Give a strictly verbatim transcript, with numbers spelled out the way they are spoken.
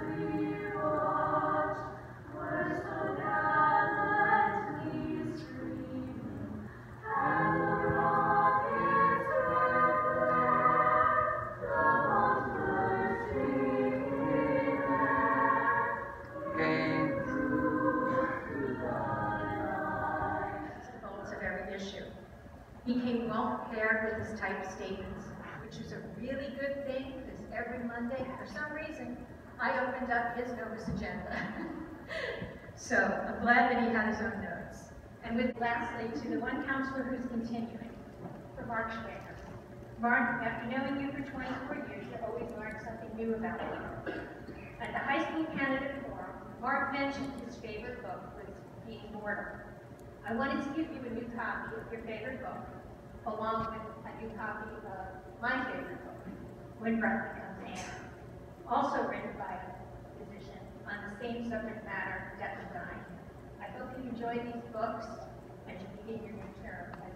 He came well prepared with his typed statements, which is a really good thing because every Monday, for some reason, I opened up his Novus agenda. So I'm glad that he had his own notes. And with lastly, to the one counselor who's continuing, for Mark Schwager. Mark, after knowing you for twenty-four years, you always learn something new about you. At the high school candidate forum, Mark mentioned his favorite book was Being Mortal. I wanted to give you a new copy of your favorite book, along with a new copy of my favorite book, When Breath Becomes Air, also written by a physician on the same subject matter, death and dying. I hope you enjoy these books as you begin your new term